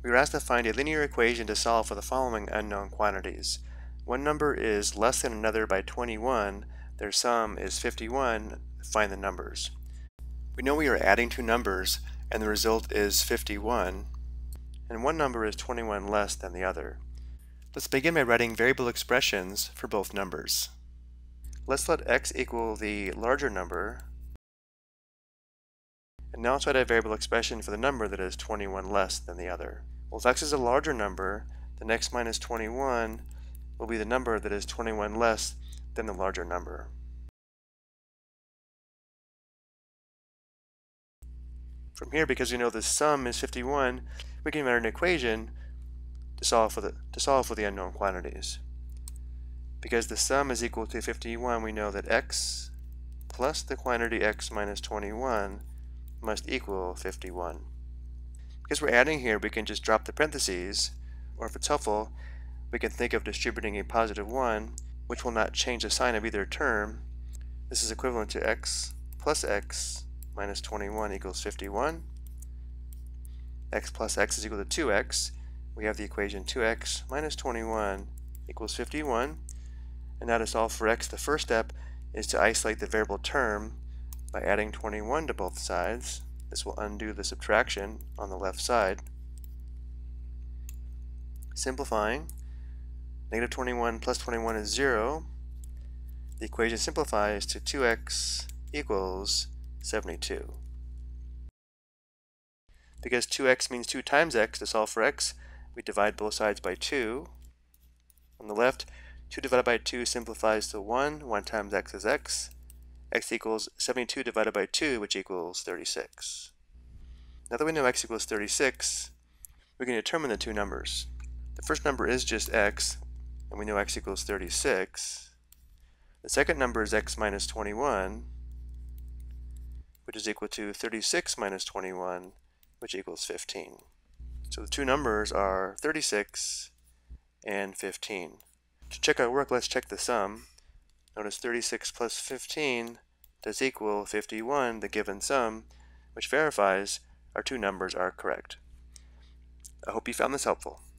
We were asked to find a linear equation to solve for the following unknown quantities. One number is less than another by 21, their sum is 51, find the numbers. We know we are adding two numbers, and the result is 51, and one number is 21 less than the other. Let's begin by writing variable expressions for both numbers. Let's let x equal the larger number, and now let's write a variable expression for the number that is 21 less than the other. Well, if x is a larger number, then x minus 21 will be the number that is 21 less than the larger number. From here, because we know the sum is 51, we can write an equation to solve for the unknown quantities. Because the sum is equal to 51, we know that x plus the quantity x minus 21 must equal 51. Because we're adding here, we can just drop the parentheses, or if it's helpful, we can think of distributing a positive 1, which will not change the sign of either term. This is equivalent to x plus x minus 21 equals 51. X plus x is equal to 2x. We have the equation 2x minus 21 equals 51. And now to solve for x, the first step is to isolate the variable term by adding 21 to both sides. This will undo the subtraction on the left side. Simplifying, negative 21 plus 21 is 0. The equation simplifies to 2x equals 72. Because 2x means 2 times x, to solve for x, we divide both sides by 2. On the left, 2 divided by 2 simplifies to 1. 1 times x is x. X equals 72 divided by 2, which equals 36. Now that we know x equals 36, we can determine the two numbers. The first number is just x, and we know x equals 36. The second number is x minus 21, which is equal to 36 minus 21, which equals 15. So the two numbers are 36 and 15. To check our work, let's check the sum. Notice 36 plus 15 does equal 51, the given sum, which verifies our two numbers are correct. I hope you found this helpful.